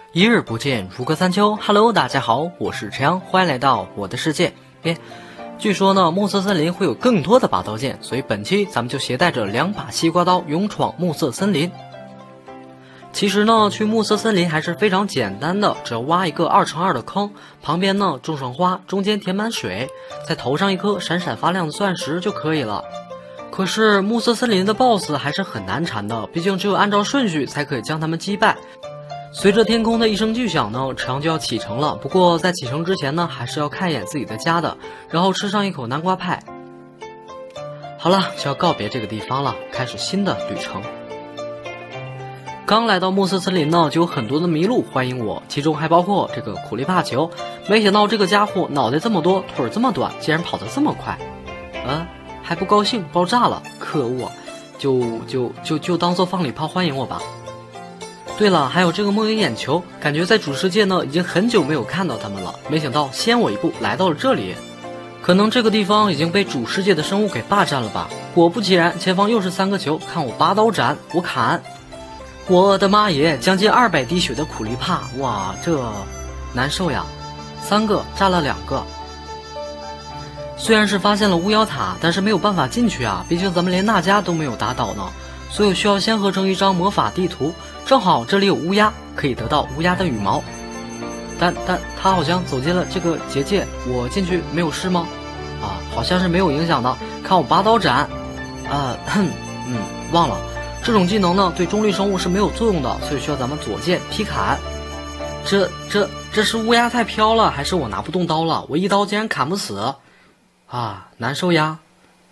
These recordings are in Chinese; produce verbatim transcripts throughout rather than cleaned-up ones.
一日不见，如隔三秋。Hello， 大家好，我是陈阳，欢迎来到我的世界。哎，据说呢，暮色森林会有更多的拔刀剑，所以本期咱们就携带着两把西瓜刀，勇闯暮色森林。其实呢，去暮色森林还是非常简单的，只要挖一个二乘二的坑，旁边呢种上花，中间填满水，再投上一颗闪闪发亮的钻石就可以了。可是暮色森林的 BOSS 还是很难缠的，毕竟只有按照顺序才可以将他们击败。随着天空的一声巨响呢，池阳就要启程了。不过在启程之前呢，还是要看一眼自己的家的，然后吃上一口南瓜派。好了，就要告别这个地方了，开始新的旅程。刚来到暮色森林呢，就有很多的麋鹿欢迎我，其中还包括这个苦力怕球。没想到这个家伙脑袋这么多，腿这么短，竟然跑得这么快。啊，还不高兴，爆炸了！可恶，就就就就当做放礼炮欢迎我吧。对了，还有这个梦魇眼球，感觉在主世界呢已经很久没有看到他们了，没想到先我一步来到了这里。可能这个地方已经被主世界的生物给霸占了吧。果不其然，前方又是三个球，看我拔刀斩，我砍。我的妈耶，将近二百滴血的苦力怕，哇，这难受呀！三个炸了两个。虽然是发现了巫妖塔，但是没有办法进去啊，毕竟咱们连那家都没有打倒呢，所以我需要先合成一张魔法地图。正好这里有乌鸦，可以得到乌鸦的羽毛。但但他好像走进了这个结界，我进去没有事吗？啊，好像是没有影响的。看我拔刀斩，啊，嗯，忘了，这种技能呢对中立生物是没有作用的，所以需要咱们左键劈砍。这这这是乌鸦太飘了，还是我拿不动刀了？我一刀竟然砍不死，啊，难受呀！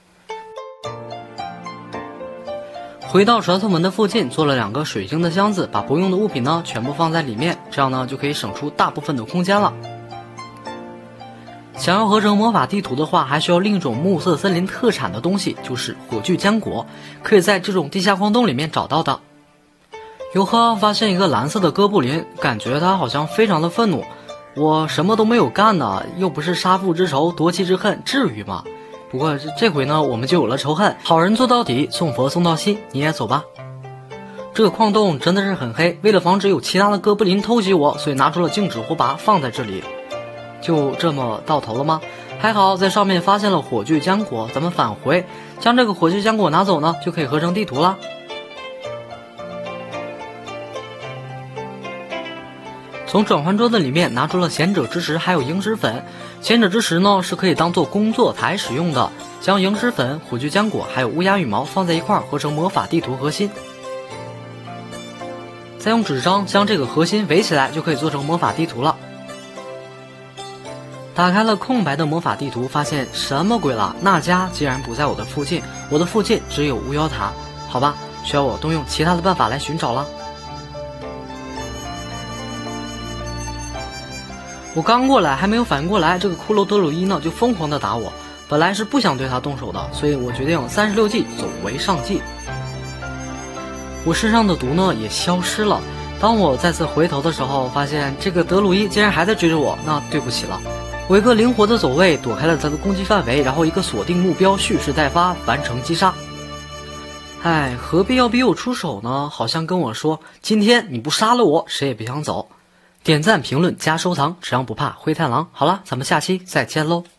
回到传送门的附近，做了两个水晶的箱子，把不用的物品呢全部放在里面，这样呢就可以省出大部分的空间了。想要合成魔法地图的话，还需要另一种暮色森林特产的东西，就是火炬浆果，可以在这种地下矿洞里面找到的。哟呵，发现一个蓝色的哥布林，感觉他好像非常的愤怒。我什么都没有干呢，又不是杀父之仇夺妻之恨，至于吗？不过这回呢，我们就有了仇恨。好人做到底，送佛送到西，你也走吧。这个矿洞真的是很黑，为了防止有其他的哥布林偷袭我，所以拿出了静止火把放在这里。就这么到头了吗？还好在上面发现了火炬浆果，咱们返回，将这个火炬浆果拿走呢，就可以合成地图了。从转换桌子里面拿出了贤者之石还有萤石粉。贤者之石呢是可以当做工作台使用的，将萤石粉、火炬浆果还有乌鸦羽毛放在一块合成魔法地图核心，再用纸张将这个核心围起来，就可以做成魔法地图了。打开了空白的魔法地图，发现什么鬼了？那家竟然不在我的附近，我的附近只有巫妖塔。好吧，需要我动用其他的办法来寻找了。我刚过来，还没有反应过来，这个骷髅德鲁伊呢就疯狂的打我。本来是不想对他动手的，所以我决定三十六计走为上计。我身上的毒呢也消失了。当我再次回头的时候，发现这个德鲁伊竟然还在追着我，那对不起了。我一个灵活的走位躲开了他的攻击范围，然后一个锁定目标，蓄势待发，完成击杀。哎，何必要逼我出手呢？好像跟我说，今天你不杀了我，谁也别想走。点赞、评论、加收藏，只要不怕灰太狼。好了，咱们下期再见喽。